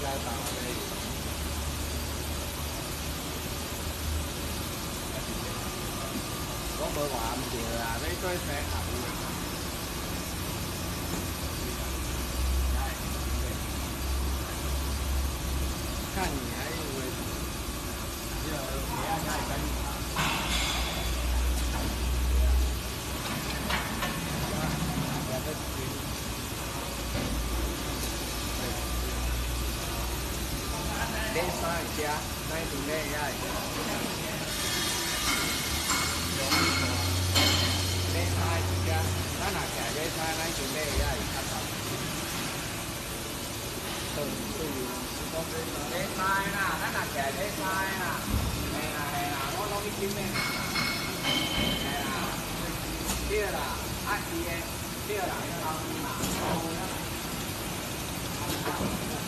该打那个。我无话唔对啦，你对生合有。看你还以为，这别人家跟你打。练三下，那一定练下。练三下，咱若徛练三，咱一定练下会较差。练三啦，咱若徛练三啦，嘿啦，我拢去训练。嘿啦，对啦，啊伊个对啦，后面啦。